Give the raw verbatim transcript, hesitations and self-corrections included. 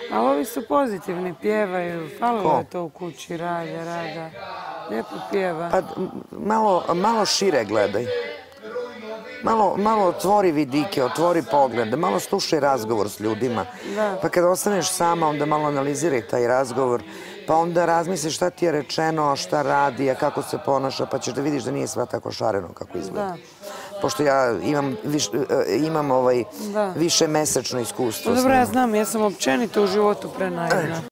Ali ovi su pozitivni, pjevaju, falilo Ko? je to u kući, rada, rada. Lijepo pjeva. Pa malo, malo šire gledaj. Malo, malo otvori vidike, otvori pogled, malo slušaj razgovor s ljudima. Da. Pa kada ostaneš sama, onda malo analiziraj taj razgovor, pa onda razmisli šta ti je rečeno, šta radi, a kako se ponaša, pa ćeš da vidiš da nije sva tako šareno kako izgleda. Da. Pošto ja imam, viš, imam ovaj Da. više mesečno iskustvo. Pa s dobro, ja njima. znam, ja sam općenito u životu prenaivna.